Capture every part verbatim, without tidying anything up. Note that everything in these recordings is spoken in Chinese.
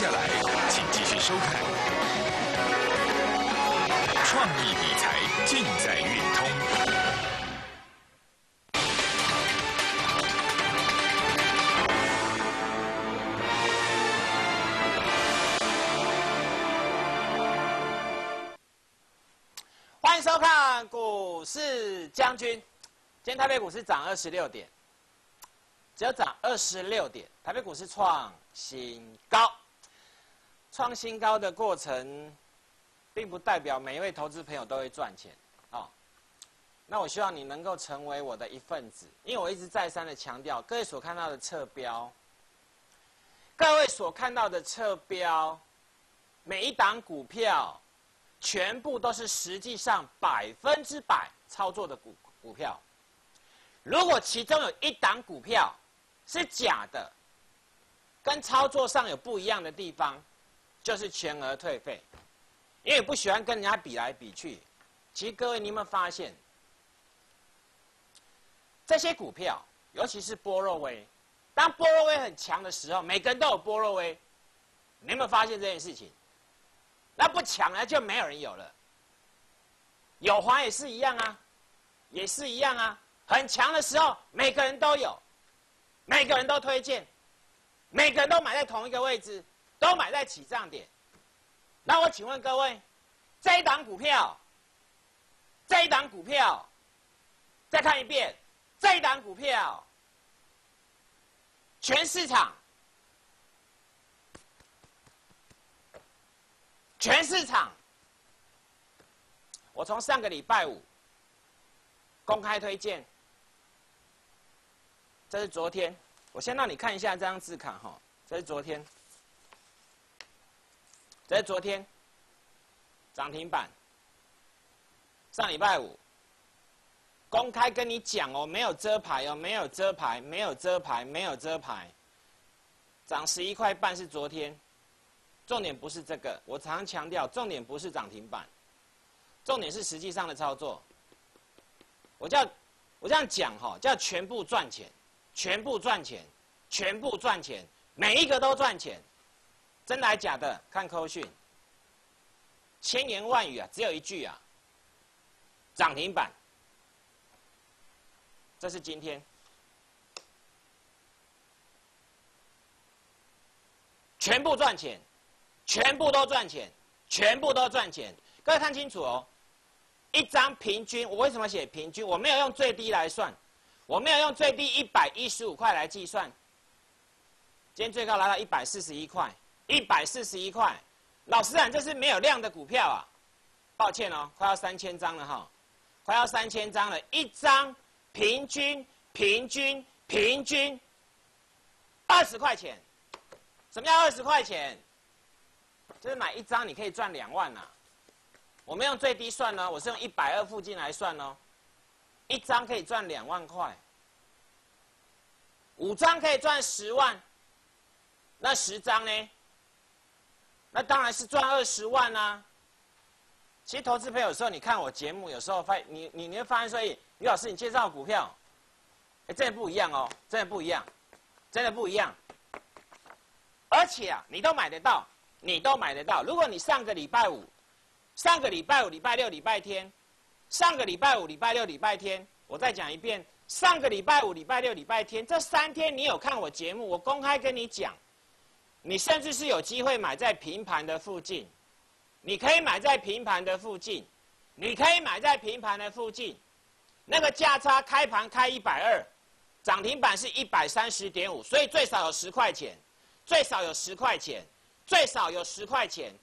下来，请继续收看《创意理财尽在运通》。 欢迎收看股市将军。今天台北股市涨二十六点，只有涨二十六点，台北股市创新高。创新高的过程，并不代表每一位投资朋友都会赚钱啊、哦。那我希望你能够成为我的一份子，因为我一直再三的强调，各位所看到的侧标，各位所看到的侧标，每一档股票，全部都是实际上百分之百操作的股股票。如果其中有一档股票是假的，跟操作上有不一样的地方，就是全额退费。因为不喜欢跟人家比来比去。其实各位，你有没有发现，这些股票，尤其是波若威，当波若威很强的时候，每个人都有波若威。你有没有发现这件事情？那不强了就没有人有了。友华也是一样啊，也是一样啊。很强的时候，每个人都有，每个人都推荐，每个人都买在同一个位置，都买在起涨点。那我请问各位，这一档股票，这一档股票，再看一遍，这一档股票，全市场，全市场，我从上个礼拜五公开推荐。这是昨天，我先让你看一下这张字卡哈，这是昨天，这是昨天涨停板，上礼拜五公开跟你讲哦，没有遮牌哦，没有遮牌，没有遮牌，没有遮牌，涨十一块半是昨天，重点不是这个，我常常强调，重点不是涨停板，重点是实际上的操作。我叫我这样讲哈，叫全部赚钱。全部赚钱，全部赚钱，每一个都赚钱，真的还假的？看扣讯，千言万语啊，只有一句啊，涨停板。这是今天，全部赚钱，全部都赚钱，全部都赚钱。各位看清楚哦，一张平均，我为什么写平均？我没有用最低来算。我没有用最低一百一十五块来计算，今天最高来到一百四十一块，一百四十一块。老实讲，这是没有量的股票啊，抱歉哦，快要三千张了哈，快要三千张了，一张平均平均平均二十块钱。什么叫二十块钱？就是买一张你可以赚两万啊。我没用最低算呢，我是用一百二附近来算哦。一张可以赚两万块，五张可以赚十万，那十张呢？那当然是赚二十万啊！其实投资朋友有时候你看我节目，有时候发你你你会发现说，哎，于老师你介绍的股票，哎，真的不一样哦，真的不一样，真的不一样。而且啊，你都买得到，你都买得到。如果你上个礼拜五、上个礼拜五、礼拜六、礼拜天。上个礼拜五、礼拜六、礼拜天，我再讲一遍，上个礼拜五、礼拜六、礼拜天，这三天你有看我节目，我公开跟你讲，你甚至是有机会买在平盘的附近，你可以买在平盘的附近，你可以买在平盘的附近，那个价差开盘开一百二，涨停板是一百三十点五，所以最少有十块钱，最少有十块钱，最少有十块钱。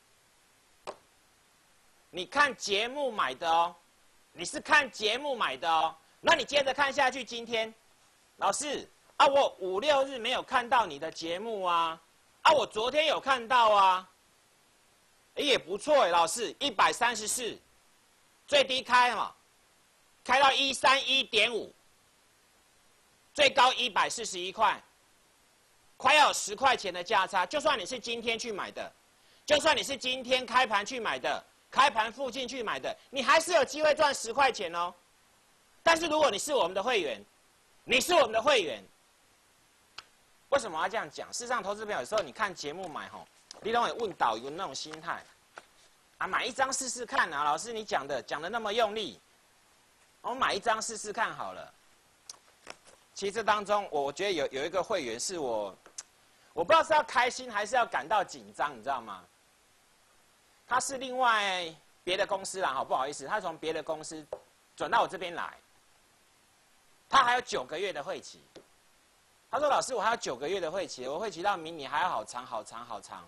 你看节目买的哦。你是看节目买的哦，那你接着看下去。今天，老师啊，我五六日没有看到你的节目啊，啊，我昨天有看到啊，哎也不错哎，老师，一百三十四，最低开嘛，开到一三一点五，最高一百四十一块，快要有十块钱的价差。就算你是今天去买的，就算你是今天开盘去买的。开盘附近去买的，你还是有机会赚十块钱哦。但是如果你是我们的会员，你是我们的会员， 为什么我要这样讲？事实上，投资朋友有时候你看节目买吼，你都会问导游那种心态，啊，买一张试试看啊，老师你讲的讲的那么用力，我买一张试试看好了。其实这当中，我我觉得有有一个会员是我，我不知道是要开心还是要感到紧张，你知道吗？他是另外别的公司啦，好不好意思，他从别的公司转到我这边来，他还有九个月的会期。他说：“老师，我还有九个月的会期，我会期到明年还要好长好长好长。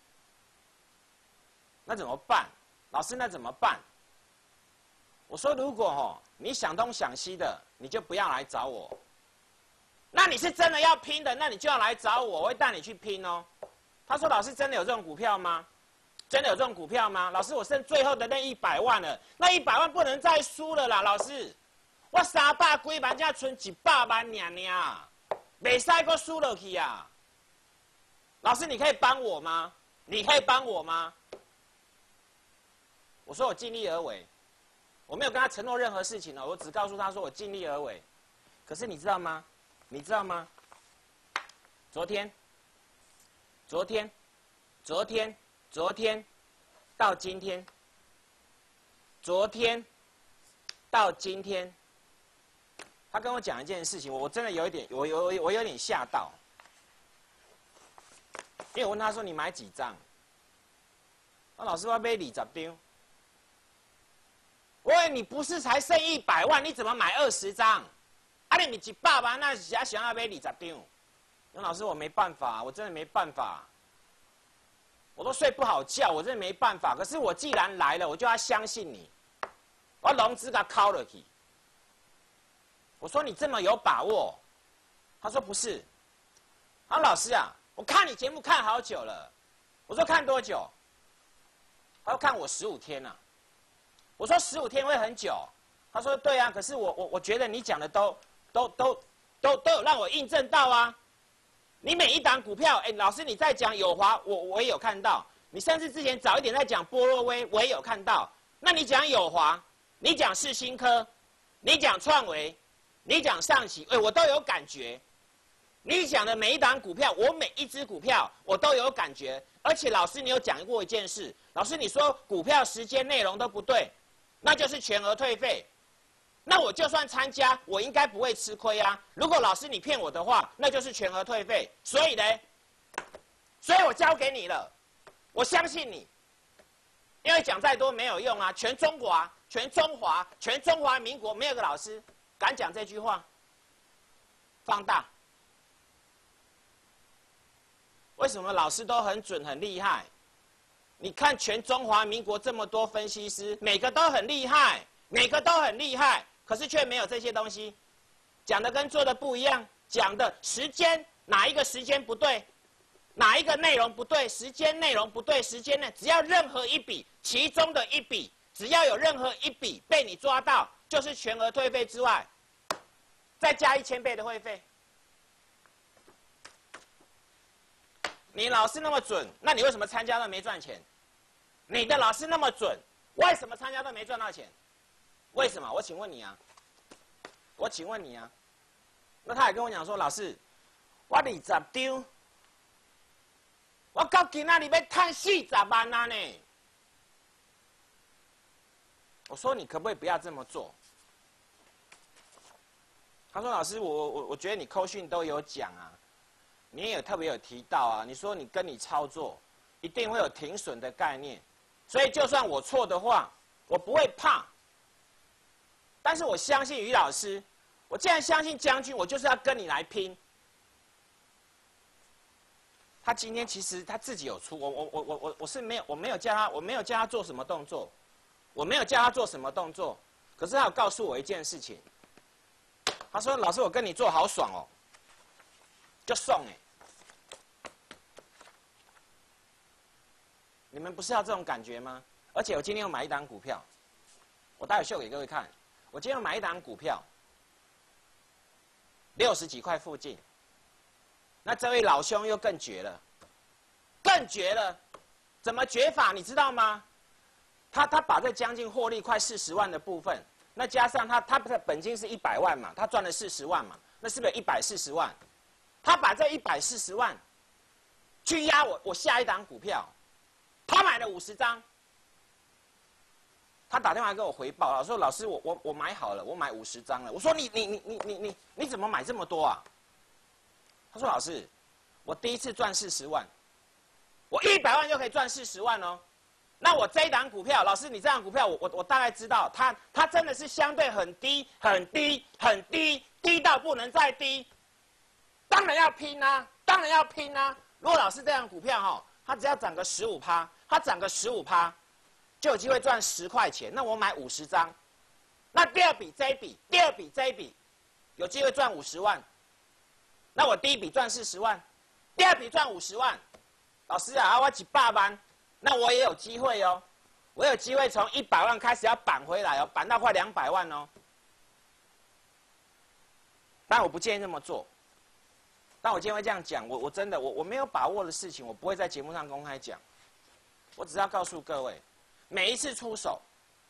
那怎么办？老师，那怎么办？”我说：“如果哦你想东想西的，你就不要来找我。那你是真的要拼的，那你就要来找我，我会带你去拼哦。”他说：“老师，真的有这种股票吗？真的有这种股票吗？老师，我剩最后的那一百万了，那一百万不能再输了啦，老师，我三百几万，才存一百万尔尔。”袂使阁输落去啊！老师，你可以帮我吗？你可以帮我吗？我说我尽力而为，我没有跟他承诺任何事情哦，我只告诉他说我尽力而为。可是你知道吗？你知道吗？昨天，昨天，昨天，昨天，到今天，昨天到今天。他跟我讲一件事情，我真的有一点，我有我有点吓到，因为我问他说：“你买几张？”那老师我买二十张。我问你不是才剩一百万，你怎么买二十张？啊，你一百万，那谁想要买二十张？那老师我没办法，我真的没办法，我都睡不好觉，我真的没办法。可是我既然来了，我就要相信你，我融资给他敲了去。我说你这么有把握？他说不是。他说老师啊，我看你节目看好久了。我说看多久？他说看我十五天了、啊。我说十五天会很久。他说对啊，可是我我我觉得你讲的都都都都都有让我印证到啊。你每一档股票，哎，老师你在讲友华，我我也有看到。你甚至之前早一点在讲波若威，我也有看到。那你讲友华，你讲世新科，你讲创维。你讲上期，哎，我都有感觉。你讲的每一档股票，我每一只股票我都有感觉。而且老师，你有讲过一件事，老师你说股票时间内容都不对，那就是全额退费。那我就算参加，我应该不会吃亏啊。如果老师你骗我的话，那就是全额退费。所以呢，所以我交给你了，我相信你。因为讲再多没有用啊，全中华、全中华、全中华民国没有个老师敢讲这句话，放大。为什么老师都很准很厉害？你看全中华民国这么多分析师，每个都很厉害，每个都很厉害，可是却没有这些东西，讲的跟做的不一样，讲的时间哪一个时间不对，哪一个内容不对，时间内容不对，时间内只要任何一笔，其中的一笔，只要有任何一笔被你抓到，就是全额退费之外，再加一千倍的会费。你老师那么准，那你为什么参加都没赚钱？你的老师那么准，为什么参加都没赚到钱？为什么？我请问你啊，我请问你啊。那他也跟我讲说，老师，我二十张，我到今仔日要赚四十万啊呢。我说你可不可以不要这么做？他说老师，我我我觉得你扣讯都有讲啊。你也有特别有提到啊，你说你跟你操作一定会有停损的概念，所以就算我错的话，我不会怕。但是我相信于老师，我既然相信将军，我就是要跟你来拼。他今天其实他自己有出，我我我我我我是没有我没有叫他我没有叫他做什么动作，我没有叫他做什么动作，可是他有告诉我一件事情，他说老师我跟你做好爽哦。就送哎、欸，你们不是要这种感觉吗？而且我今天又买一档股票，我待会秀给各位看。我今天又买一档股票，六十几块附近。那这位老兄又更绝了，更绝了，怎么绝法？你知道吗？他他把这将近获利快四十万的部分，那加上他他的本金是一百万嘛，他赚了四十万嘛，那是不是一百四十万？ 他把这一百四十万去压我我下一档股票，他买了五十张。他打电话跟我回报，说老师我我我买好了，我买五十张了。我说你你你你你你你怎么买这么多啊？他说老师，我第一次赚四十万，我一百万就可以赚四十万哦。那我这一档股票，老师你这档股票我我我大概知道，它它真的是相对很低很低很低，低到不能再低。当然要拼啊，当然要拼啊。如果老师这样股票哈、哦，它只要涨个十五趴，它涨个十五趴。就有机会赚十块钱，那我买五十张，那第二笔这一笔，第二笔这一笔，有机会赚五十万，那我第一笔赚四十万，第二笔赚五十万，老师啊，我几百万，那我也有机会哦，我有机会从一百万开始要扳回来哦，扳到快两百万哦，但我不建议这么做，但我今天会这样讲，我我真的我我没有把握的事情，我不会在节目上公开讲，我只要告诉各位。每一次出手，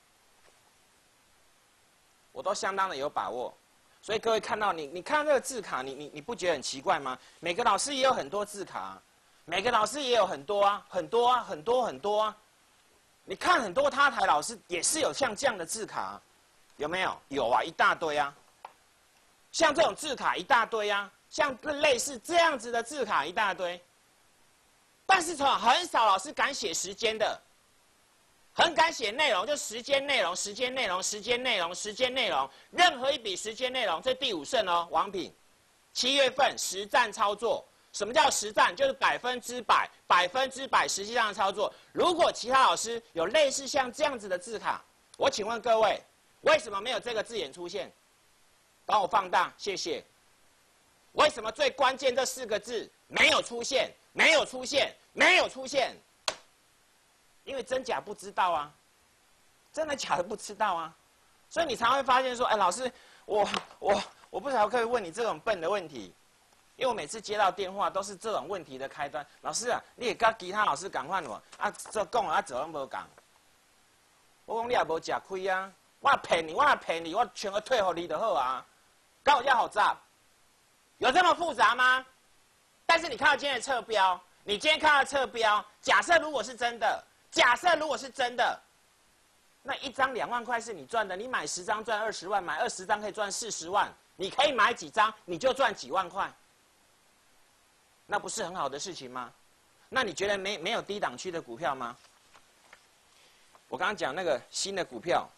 我都相当的有把握，所以各位看到你，你看到这个字卡，你你你不觉得很奇怪吗？每个老师也有很多字卡、啊，每个老师也有很多啊，很多啊，很多很多啊。你看很多他台老师也是有像这样的字卡、啊，有没有？有啊，一大堆啊。像这种字卡一大堆啊，像类似这样子的字卡一大堆，但是很少老师敢写时间的。很敢写内容，就时间内容、时间内容、时间内容、时间内容，任何一笔时间内容，这第五胜哦，王品，七月份实战操作。什么叫实战？就是百分之百、百分之百实际上的操作。如果其他老师有类似像这样子的字卡，我请问各位，为什么没有这个字眼出现？帮我放大，谢谢。为什么最关键这四个字没有出现？没有出现，没有出现。因为真假不知道啊，真的假的不知道啊，所以你常会发现说，哎，老师，我我我不晓得可以问你这种笨的问题，因为我每次接到电话都是这种问题的开端。老师啊，你也跟其他老师讲话无？啊，这讲啊，怎拢无讲？我讲你也无吃亏啊，我骗你，我骗你，我全额退给你就好啊，刚好叫好杂，有这么复杂吗？但是你看到今天的测标，你今天看到测标，假设如果是真的。假设如果是真的，那一张两万块是你赚的，你买十张赚二十万，买二十张可以赚四十万，你可以买几张你就赚几万块，那不是很好的事情吗？那你觉得没没有低档区的股票吗？我刚刚讲那个新的股票，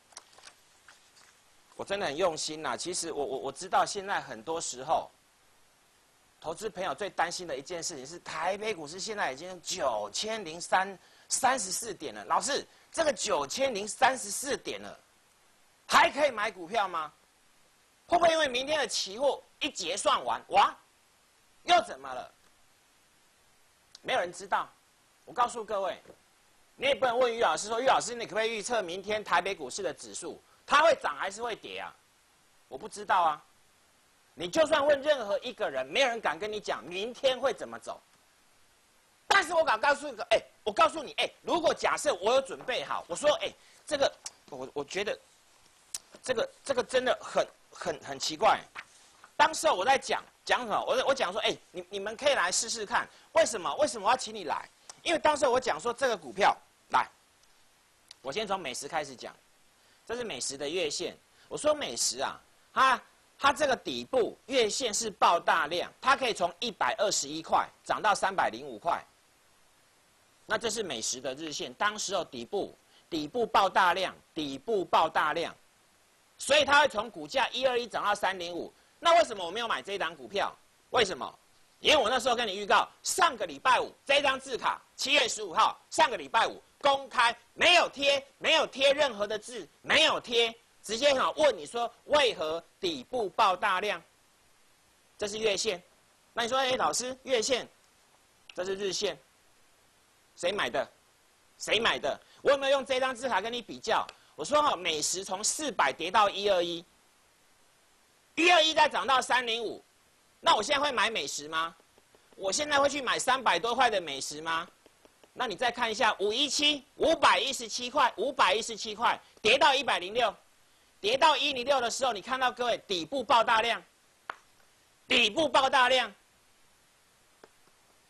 我真的很用心呐、啊。其实我我我知道现在很多时候。投资朋友最担心的一件事情是，台北股市现在已经九千零三三十四点了。老师，这个九千零三十四点了，还可以买股票吗？会不会因为明天的期货一结算完，哇，又怎么了？没有人知道。我告诉各位，你也不能问于老师说，于老师，你可不可以预测明天台北股市的指数，它会涨还是会跌啊？我不知道啊。你就算问任何一个人，没有人敢跟你讲明天会怎么走。但是我敢告诉一个，哎，我告诉你，哎，如果假设我有准备好，我说，哎，这个，我我觉得，这个这个真的很很很奇怪。当时我在讲讲什么？我我讲说，哎，你你们可以来试试看，为什么？为什么我要请你来？因为当时我讲说这个股票，来，我先从美食开始讲，这是美食的月线。我说美食啊，它。它这个底部月线是爆大量，它可以从一百二十一块涨到三百零五块。那这是美食的日线，当时候底部底部爆大量，底部爆大量，所以它会从股价一二一涨到三零五。那为什么我没有买这一档股票？为什么？因为我那时候跟你预告，上个礼拜五这张字卡，七月十五号，上个礼拜五公开没有贴，没有贴任何的字，没有贴。直接哈问你说为何底部爆大量？这是月线，那你说哎老师月线，这是日线，谁买的？谁买的？我有没有用这张字卡跟你比较？我说哈美食从四百跌到一二一，一二一再涨到三零五，那我现在会买美食吗？我现在会去买三百多块的美食吗？那你再看一下五一七，五百一十七块，五百一十七块跌到一百零六。跌到一零六的时候，你看到各位底部爆大量，底部爆大量，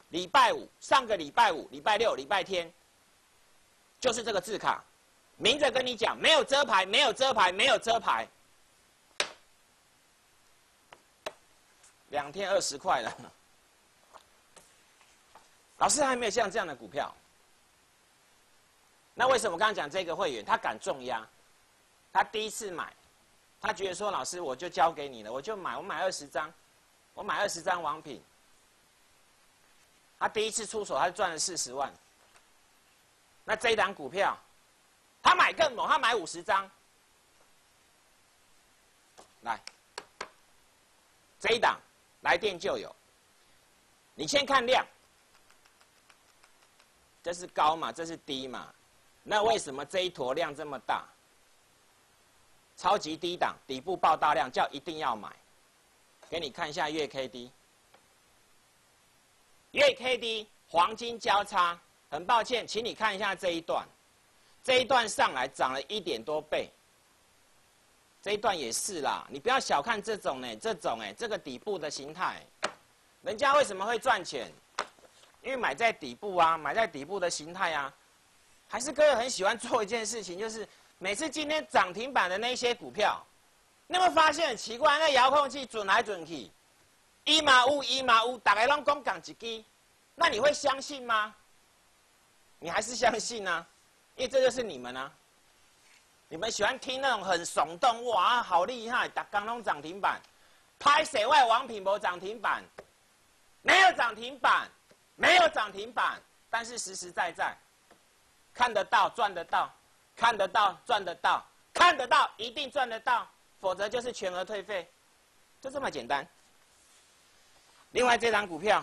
礼拜五、上个礼拜五、礼拜六、礼拜天，就是这个字卡，明着跟你讲，没有遮牌，没有遮牌，没有遮牌，两天二十块了。老师还没有像这样的股票，那为什么我刚刚讲这个会员，他敢重压，他第一次买，他觉得说老师我就交给你了，我就买，我买二十张，我买二十张王品，他第一次出手，他就赚了四十万。那这一档股票，他买更猛，他买五十张，来，这一档来电就有，你先看量。这是高嘛，这是低嘛，那为什么这一坨量这么大？超级低档，底部爆大量，叫一定要买。给你看一下月 K D， 月 K D 黄金交叉，很抱歉，请你看一下这一段，这一段上来涨了一点多倍，这一段也是啦，你不要小看这种呢，这种哎，这个底部的形态，人家为什么会赚钱？因为买在底部啊，买在底部的形态啊，还是各位很喜欢做一件事情，就是每次今天涨停板的那些股票，你有没有发现很奇怪？那遥控器准来准去，一嘛五一嘛五，大概拢讲讲一支，那你会相信吗？你还是相信啊，因为这就是你们啊，你们喜欢听那种很耸动，哇，好厉害，大刚拢涨停板，拍谁外王品没涨停板，没有涨停板。没有涨停板，但是实实在在，看得到赚得到，看得到赚得到，看得到一定赚得到，否则就是全额退费，就这么简单。另外这档股票，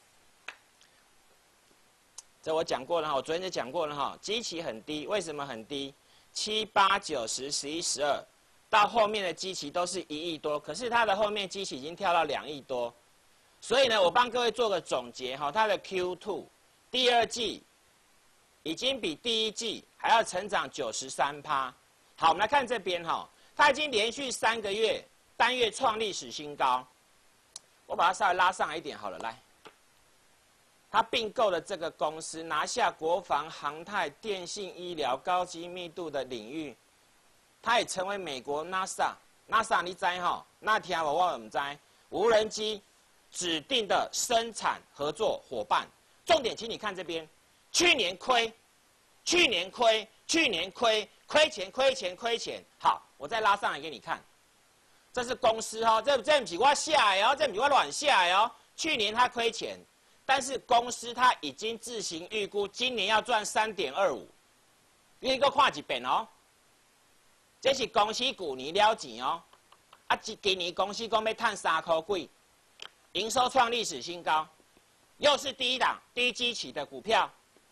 这我讲过了哈，我昨天就讲过了哈，基期很低，为什么很低？七八九十十一十二，到后面的基期都是一亿多，可是它的后面基期已经跳到两亿多。所以呢，我帮各位做个总结哈，它的 Q 二 第二季已经比第一季还要成长九十三趴。好，我们来看这边哈，它已经连续三个月单月创历史新高。我把它稍微拉上来一点好了，来，它并购了这个公司，拿下国防、航太、电信、医疗高精密度的领域，它也成为美国 NASA，NASA 你知哈？那听我我唔知，无人机。指定的生产合作伙伴，重点，请你看这边，去年亏，去年亏，去年亏，亏钱，亏钱，亏钱。好，我再拉上来给你看，这是公司哦，这这不是我下的哦，这不是我乱下的哦。去年它亏钱，但是公司它已经自行预估今年要赚三点二五，你个看一遍哦。这是公司去年了钱哦，啊，今年公司讲要赚三块几。营收创历史新高，又是低档低基期的股票，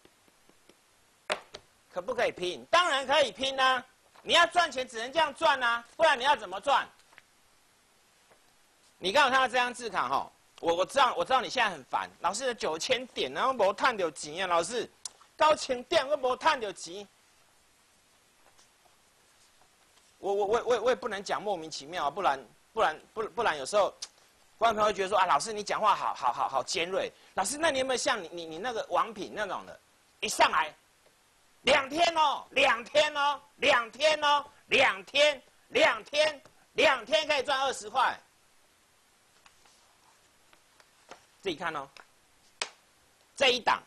可不可以拼？当然可以拼啊！你要赚钱只能这样赚啊，不然你要怎么赚？你刚好看到这张字卡哈，我我知道我知道你现在很烦，老师的九千点然后没赚到钱啊，老师高千点我没赚到钱，我我我我我也不能讲莫名其妙啊，不然不然不不然有时候。观众朋友会觉得说啊，老师你讲话好好好好尖锐。老师，那你有没有像你你你那个王品那种的，一上来，两天哦，两天哦，两天哦，两天，两天，两天可以赚二十块，自己看哦。这一档，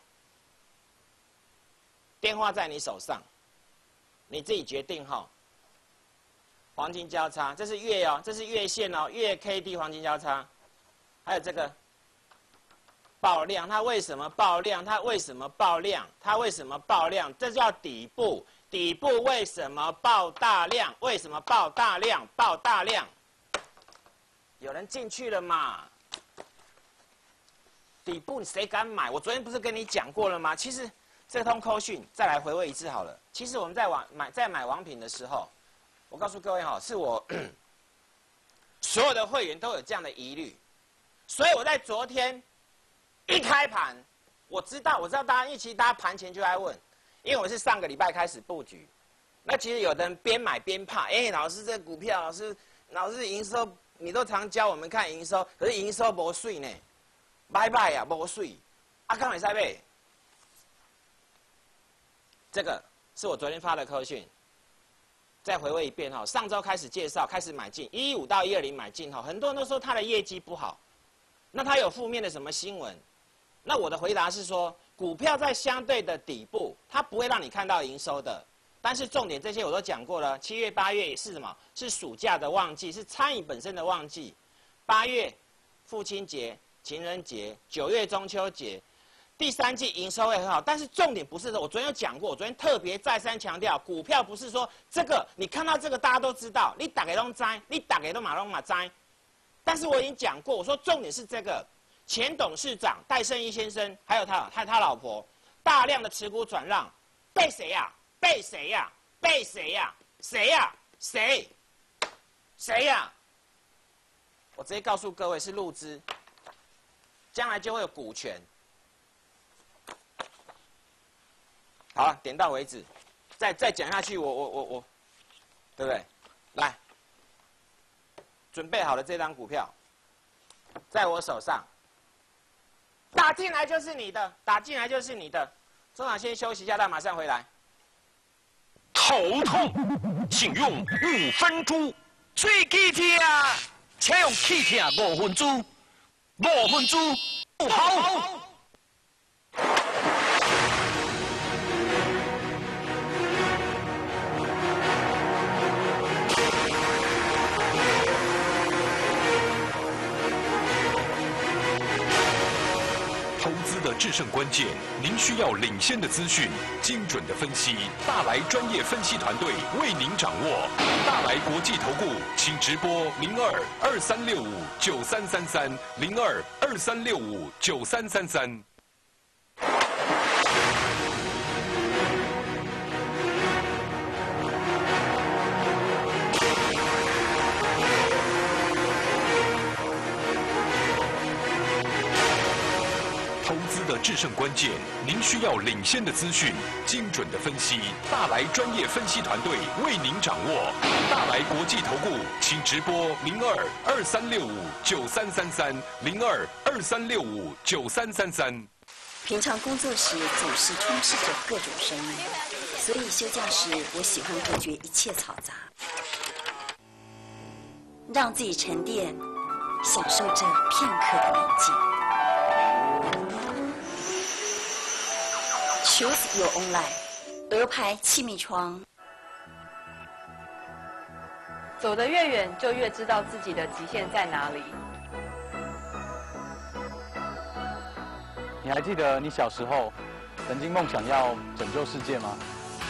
电话在你手上，你自己决定哈、哦。黄金交叉，这是月哦，这是月线哦，月 K D 黄金交叉。还有这个爆量，它为什么爆量？它为什么爆量？它为什么爆量？这叫底部，底部为什么爆大量？为什么爆大量？爆大量，有人进去了嘛？底部你谁敢买？我昨天不是跟你讲过了吗？其实这通扣讯再来回味一次好了。其实我们在网买在买王品的时候，我告诉各位哈，是我所有的会员都有这样的疑虑。所以我在昨天一开盘，我知道，我知道大家，因为其实大家盘前就在问，因为我是上个礼拜开始布局，那其实有的人边买边怕，哎、欸，老师这股票，老师，老师营收，你都常教我们看营收，可是营收没水呢，拜拜呀，没水， 阿刚也在背。这个是我昨天发的科讯，再回味一遍哈。上周开始介绍，开始买进一一五到一二零买进哈，很多人都说它的业绩不好，那它有负面的什么新闻？那我的回答是说，股票在相对的底部，它不会让你看到营收的。但是重点这些我都讲过了，七月八月是什么？是暑假的旺季，是餐饮本身的旺季。八月父亲节、情人节，九月中秋节，第三季营收会很好。但是重点不是的，我昨天有讲过，我昨天特别再三强调，股票不是说这个你看到这个大家都知道，你打给都摘，你打给都马龙马摘。但是我已经讲过，我说重点是这个前董事长戴胜一先生，还有他还有他老婆大量的持股转让，被谁呀、啊？被谁呀、啊？被谁呀、啊？谁呀、啊？谁？谁呀、啊？我直接告诉各位是入资，将来就会有股权。好了，点到为止，再再讲下去，我我我我，对不对？来，准备好了这张股票，在我手上，打进来就是你的，打进来就是你的。中场先休息一下，但马上回来。 头痛，请用五分猪。最记痛，请用气痛五分猪。五分猪不好。投资的制胜关键，您需要领先的资讯、精准的分析。大来专业分析团队为您掌握。大来国际投顾，请直拨零二二三六五九三三三零二二三六五九三三三。制胜关键，您需要领先的资讯、精准的分析。大来专业分析团队为您掌握。大来国际投顾，请直拨零二二三六五九三三三零二二三六五九三三三。 平常工作时总是充斥着各种声音，所以休假时我喜欢隔绝一切嘈杂，让自己沉淀，享受这片刻的宁静。Choose your own life， 鹅牌气密窗。 走得越远，就越知道自己的极限在哪里。 你还记得你小时候曾经梦想要拯救世界吗？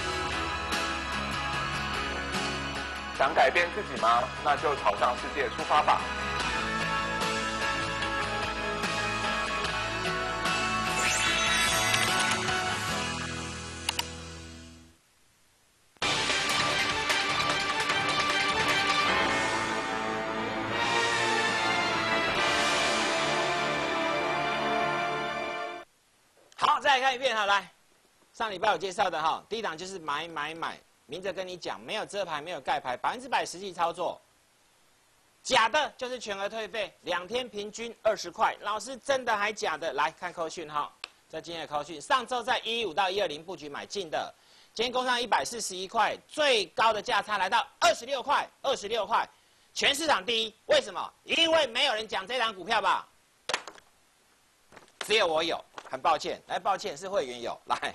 想改变自己吗？那就朝向世界出发吧。 再看一遍哈，来，上礼拜有介绍的哈，第一档就是买买买，明着跟你讲，没有遮牌，没有盖牌，百分之百实际操作。假的就是全额退费，两天平均二十块，老师真的还假的？来看扣讯哈，这今天的扣讯，上周在一一五到一二零布局买进的，今天攻上一百四十一块，最高的价差来到二十六块，二十六块，全市场第一，为什么？因为没有人讲这档股票吧？只有我有。很抱歉，来，抱歉是会员有来。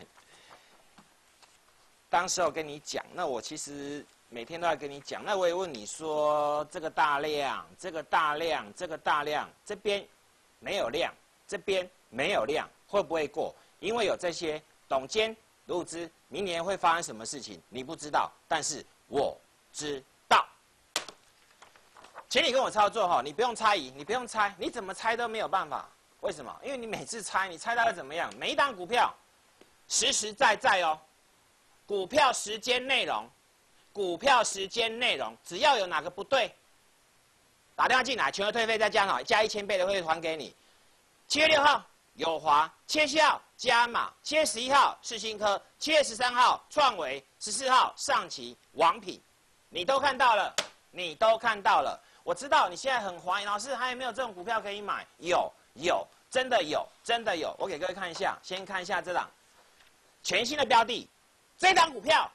当时我跟你讲，那我其实每天都在跟你讲，那我也问你说，这个大量，这个大量，这个大量，这边没有量，这边没有量，会不会过？因为有这些董监入资，明年会发生什么事情，你不知道，但是我知道。请你跟我操作哈，你不用猜疑，你不用猜，你怎么猜都没有办法。为什么？因为你每次猜，你猜到会怎么样？每一档股票实实在在哦，股票时间内容，股票时间内容，只要有哪个不对，打电话进来，全额退费再加上加一千倍的会还给你。七月六号友华，七月七号加码，七月十一号世新科，七月十三号创维，十四号上期王品，你都看到了，你都看到了。我知道你现在很怀疑，老师还有没有这种股票可以买？有。有， 真的有，真的有。我给各位看一下，先看一下这档全新的标的，这档股票，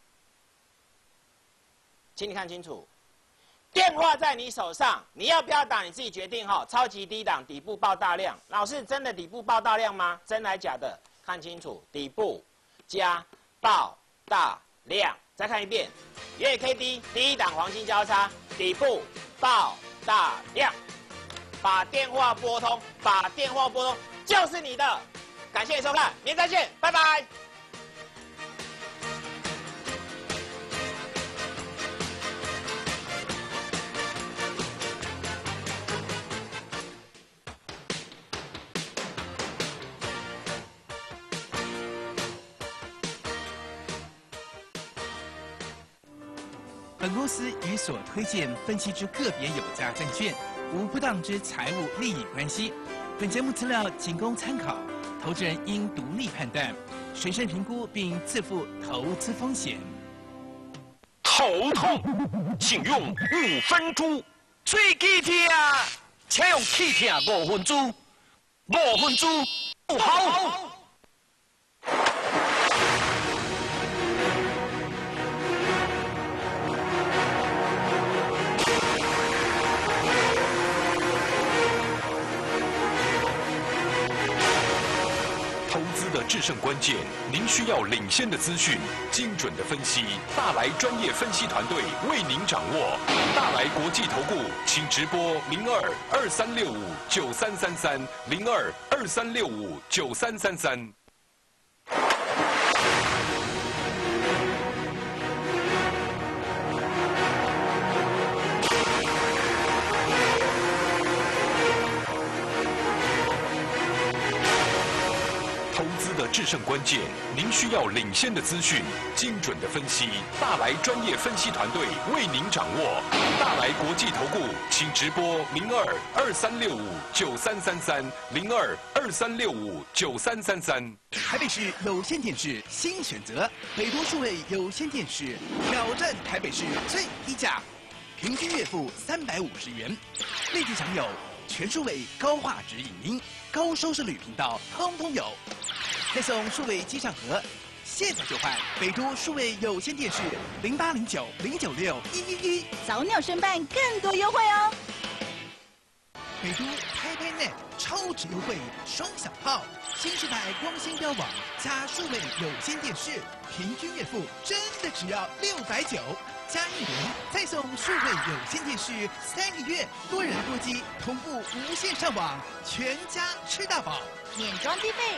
请你看清楚。电话在你手上，你要不要打你自己决定哈。超级低档，底部爆大量，老师真的底部爆大量吗？真来假的？看清楚，底部加爆大量。再看一遍，月 K D 第一档黄金交叉，底部爆大量。把电话拨通，把电话拨通，就是你的。感谢你收看，明天再见，拜拜。 本公司与所推荐分析之个别有价证券无不当之财务利益关系。本节目资料仅供参考，投资人应独立判断、审慎评估并自负投资风险。 头痛，请用五分猪。 喙齿痛，请用气痛五分猪。五分猪有效。 投资的制胜关键，您需要领先的资讯、精准的分析。大来专业分析团队为您掌握。大来国际投顾，请直拨零二二三六五九三三三零二二三六五九三三三。投资的制胜关键，您需要领先的资讯、精准的分析。大来专业分析团队为您掌握。大来国际投顾，请直拨零二二三六五九三三三零二二三六五九三三三。 台北市有线电视新选择，北都数位有线电视挑战台北市最低价，平均月付三百五十元，立即享有全数位高画质影音、高收视率频道，通通有。再送数位机上盒，现在就换北都数位有线电视零八零九零九六一一一， 早鸟申办更多优惠哦。 北都拍拍 net 超值优惠双响炮，新时代光纤标网加数位有线电视，平均月付真的只要六百九，加一元再送数位有线电视三个月，多人多机同步无线上网，全家吃大饱， 免装机费。